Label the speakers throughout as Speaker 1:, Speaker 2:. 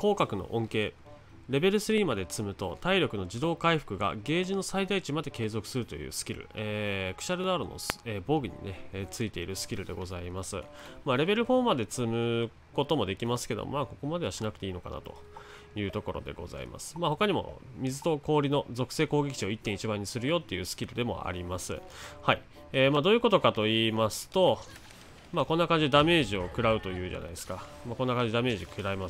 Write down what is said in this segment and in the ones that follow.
Speaker 1: 広角の恩恵。レベル3まで積むと体力の自動回復がゲージの最大値まで継続するというスキル、クシャルダールの、防具にね、ついているスキルでございます。レベル4まで積むこともできますけど、ここまではしなくていいのかなというところでございます。他にも水と氷の属性攻撃値を 1.1 倍にするよっていうスキルでもあります。はい。どういうことかと言いますと、こんな感じでダメージを食らうというじゃないですか。こんな感じでダメージ食らいます。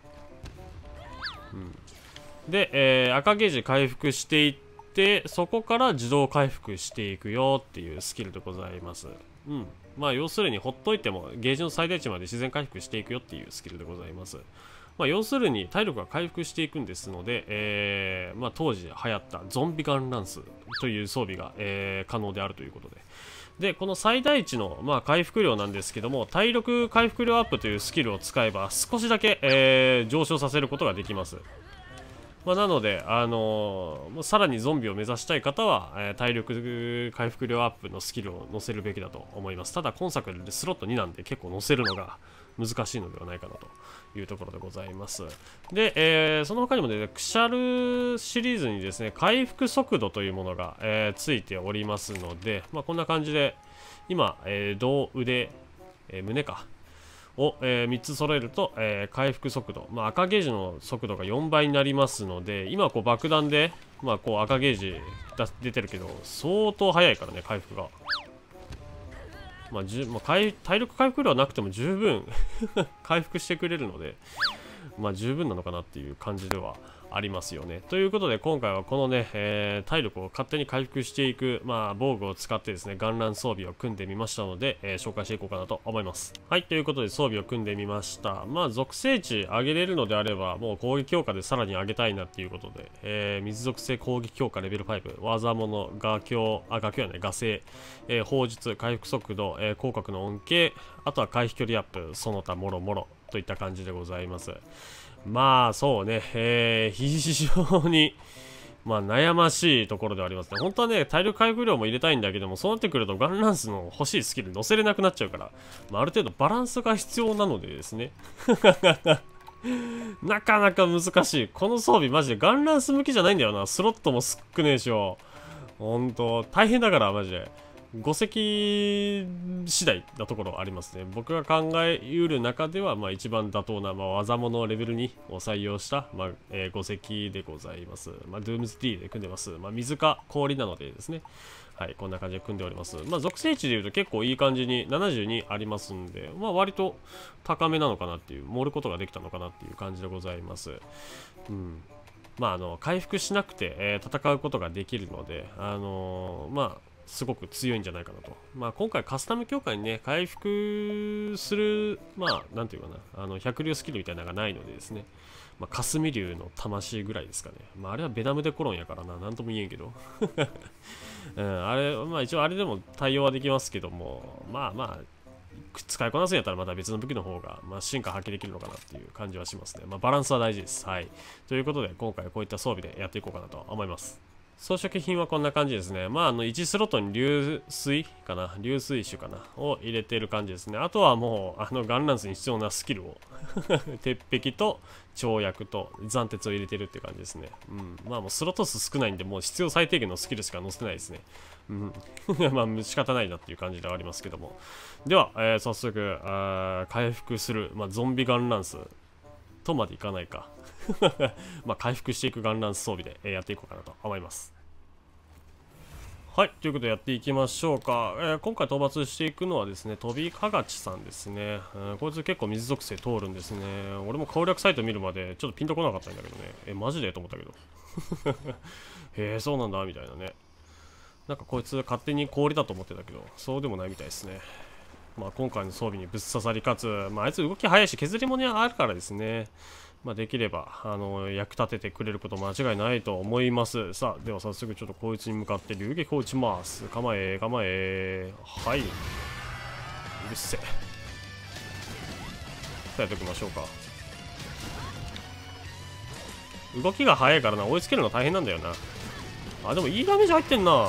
Speaker 1: で、赤ゲージ回復していって、そこから自動回復していくよっていうスキルでございます。要するにほっといてもゲージの最大値まで自然回復していくよっていうスキルでございます。要するに体力が回復していくんですので、当時流行ったゾンビガンランスという装備が、可能であるということで。で、この最大値の、回復量なんですけども、体力回復量アップというスキルを使えば少しだけ、上昇させることができます。なので、さらにゾンビを目指したい方は、体力回復量アップのスキルを載せるべきだと思います。ただ、今作でスロット2なんで結構載せるのが難しいのではないかなというところでございます。で、その他にもね、クシャルシリーズにですね、回復速度というものが、ついておりますので、こんな感じで、今、胴腕、胸か。を、3つ揃えると、回復速度、赤ゲージの速度が4倍になりますので、今こう爆弾で、赤ゲージ出てるけど相当早いからね、回復が。体力回復量はなくても十分回復してくれるので、十分なのかなっていう感じではありますよね。ということで今回はこのね、体力を勝手に回復していく、防具を使ってですね、ガンラン装備を組んでみましたので、紹介していこうかなと思います。はい、ということで装備を組んでみました。属性値上げれるのであれば、もう攻撃強化でさらに上げたいなっていうことで、水属性攻撃強化レベル5、技物、画境やね、画性、砲術、回復速度、広角の恩恵、あとは回避距離アップ、その他もろもろといった感じでございます。そうね、非常に、悩ましいところではありますね。本当はね、体力回復量も入れたいんだけども、そうなってくるとガンランスの欲しいスキル乗せれなくなっちゃうから、ある程度バランスが必要なのでですね。なかなか難しい。この装備マジでガンランス向きじゃないんだよな。スロットも少ねえしよ。ほんと、大変だから、マジで。5席次第なところありますね。僕が考えうる中では、一番妥当な、技物レベル2を採用した、5席でございます。ドゥームズ D で組んでます。水か氷なのでですね。はい、こんな感じで組んでおります。属性値でいうと結構いい感じに72ありますんで、割と高めなのかなっていう、盛ることができたのかなっていう感じでございます。回復しなくて、戦うことができるので、すごく強いんじゃないかなと。今回カスタム強化にね、回復する、なんていうかな、百竜スキルみたいなのがないのでですね、霞竜の魂ぐらいですかね。あれはベナムデコロンやからな、なんとも言えんけど。あれ、一応あれでも対応はできますけども、使いこなすんやったらまた別の武器の方が、進化発揮できるのかなっていう感じはしますね。バランスは大事です。はい。ということで、今回はこういった装備でやっていこうかなと思います。装飾品はこんな感じですね。1スロットに流水種かなを入れている感じですね。あとはもう、ガンランスに必要なスキルを鉄壁と跳躍と斬鉄を入れてるって感じですね。もうスロット数少ないんで、もう必要最低限のスキルしか載せてないですね。仕方ないなっていう感じではありますけども。では、早速、回復する、ゾンビガンランスとまでいかないか。回復していくガンランス装備で、やっていこうかなと思います。はい、ということでやっていきましょうか。今回討伐していくのはですね、飛びかがちさんですね。こいつ結構水属性通るんですね。俺も攻略サイト見るまでちょっとピンとこなかったんだけどね。マジでと思ったけど。へえ、そうなんだ、みたいなね。なんかこいつ勝手に氷だと思ってたけど、そうでもないみたいですね。今回の装備にぶっ刺さりかつ、あいつ動き早いし削り物あるからですね。できれば役立ててくれること間違いないと思います。さあ、では早速ちょっとこいつに向かって流撃を打ちます。構え構え。はい、うるせえ。やっておきましょうか。動きが速いからな、追いつけるの大変なんだよな。でもいいダメージ入ってんな。よ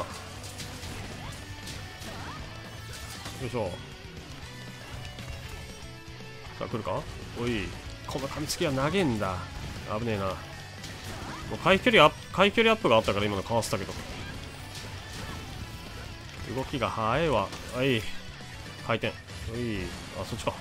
Speaker 1: いしょ。さあ来るか。おい、 この噛みつきは長えんだ。危ねえな。もう回避距離アップがあったから今のかわせたけど。動きが速いわ。はい。回転。はい。あ、そっちか。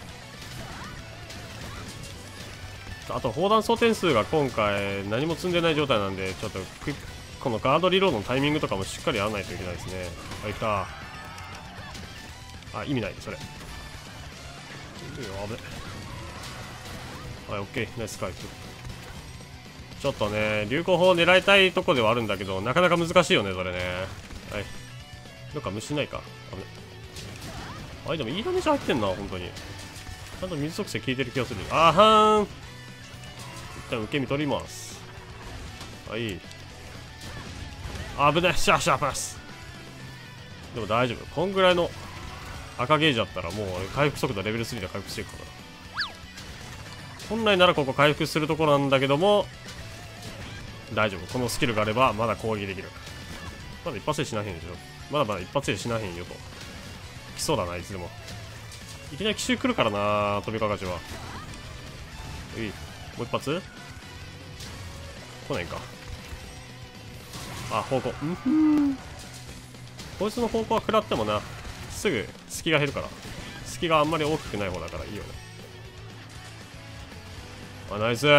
Speaker 1: あと、砲弾装填数が今回何も積んでない状態なんで、ちょっとこのガードリロードのタイミングとかもしっかりやらないといけないですね。はい、来た。あ、意味ない、それ。いいよ、危ね。はい、オッケー。ナイス回復。ちょっとね、流行砲を狙いたいとこではあるんだけど、なかなか難しいよね、それね。はい。どっか虫ないか。危ね。あれ、でもいいダメージ入ってんな、本当に。ちゃんと水属性効いてる気がする。あはーん。一旦受け身取ります。はい。危ない。シャーシャーパス。でも大丈夫。こんぐらいの赤ゲージだったらもう回復速度レベル3で回復していくから。本来ならここ回復するところなんだけども、大丈夫。このスキルがあればまだ攻撃できる。まだ一発で死なへんでしょ。まだまだ一発で死なへんよと。来そうだな、いつでも。いきなり奇襲来るからな、飛びかかちは。もう一発来ないか。あ、方向。こいつの方向は食らってもな、すぐ隙が減るから。隙があんまり大きくない方だからいいよね。あ、ナイスー。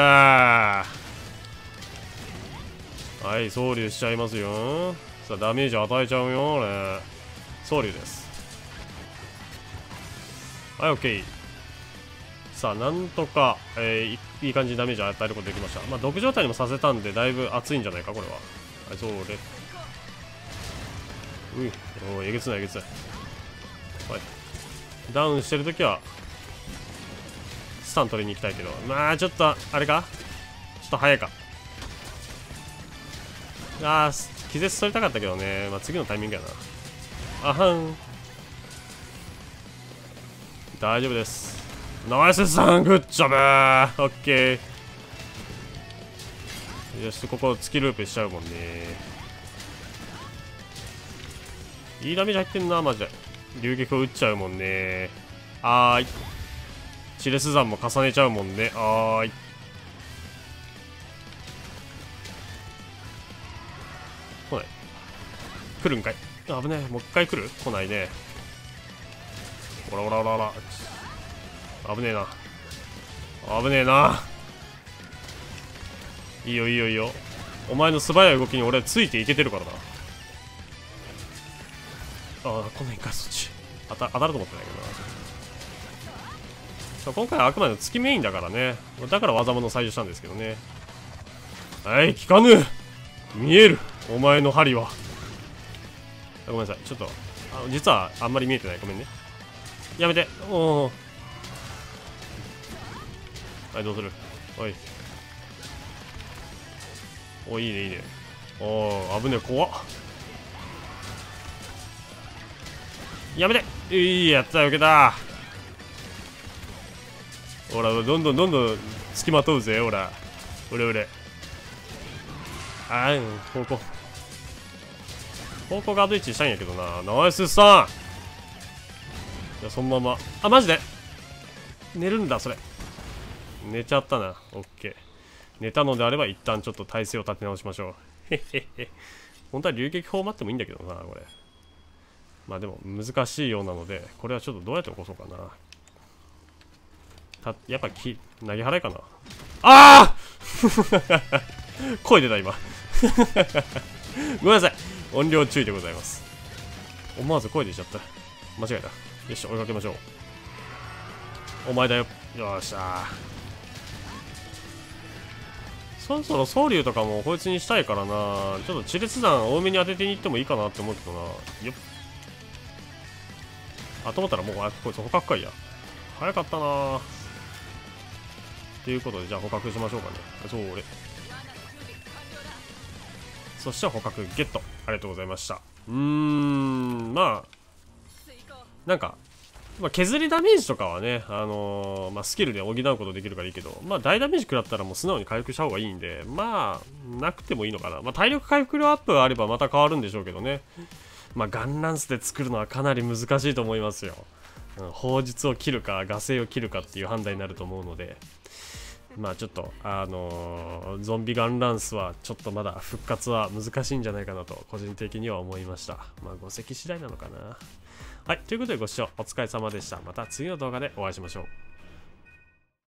Speaker 1: はい、総流しちゃいますよ。さあ、ダメージ与えちゃうよ、俺。総流です。はい、オッケー。さあ、なんとか、いい感じにダメージ与えることできました。まあ、毒状態にもさせたんで、だいぶ熱いんじゃないか、これは。はい、そうで。おい、えげつない、えげつない。はい。ダウンしてるときは、スタン取りに行きたいけど、まあ、ちょっと、あれかちょっと早いか。あー、気絶取りたかったけどね。まあ、次のタイミングやな。あはん。大丈夫です。ナイスさん、グッジョブー。オッケー。よし、ここ突きループしちゃうもんね。いいダメージ入ってんな、マジで。流撃を打っちゃうもんね。あーい。チレス山も重ねちゃうもんね。あーい。来ない。来るんかい。危ねえ。もう一回来る？来ないね。おらおらおらおら。危ねえな。危ねえな。いいよいいよいいよ。お前の素早い動きに俺ついていけてるからな。ああ、来ないんか、そっち。当たると思ってないけどな。今回はあくまで月メインだからね。だから技物を採用したんですけどね。はい、効かぬ。見える。お前の針は。ごめんなさい。ちょっと、実はあんまり見えてない。ごめんね。やめて。おお。はい、どうする？おい。お、いいね、いいね。おー、危ねえ、怖っ。やめて。いいやったよ、受けた。ほら、どんどんどんどん付きまとうぜ、ほら。うれうれ。あー、方向ガード位置したいんやけどな。ナイスさん。じゃあそのまま。あ、マジで寝るんだ、それ。寝ちゃったな。オッケー。寝たのであれば一旦ちょっと体勢を立て直しましょう。へへへ。本当は流撃砲待ってもいいんだけどな、これ。まあでも難しいようなので、これはちょっとどうやって起こそうかな。やっぱ投げ払いかな。ああ声出た今ごめんなさい。音量注意でございます。思わず声出ちゃった。間違えた。よし、追いかけましょう。お前だよ。よっしゃー。そろそろ総流とかもこいつにしたいからな。ちょっと地列弾多めに当ててに行ってもいいかなって思うけどな。よっ。あ、と思ったらもう、こいつ捕獲かいや。早かったなー。ということで、じゃあ捕獲しましょうかね。そう、俺。そして捕獲ゲット。ありがとうございました。まあ、なんか、削りダメージとかはね、スキルで補うことできるからいいけど、まあ、大ダメージ食らったらもう素直に回復した方がいいんで、まあ、なくてもいいのかな。まあ、体力回復量アップがあればまた変わるんでしょうけどね。まあ、ガンランスで作るのはかなり難しいと思いますよ。砲術を切るか、ガセを切るかっていう判断になると思うので、 まあちょっとゾンビガンランスはちょっとまだ復活は難しいんじゃないかなと個人的には思いました。まあ5席次第なのかな。はい、ということでご視聴お疲れ様でした。また次の動画でお会いしましょう。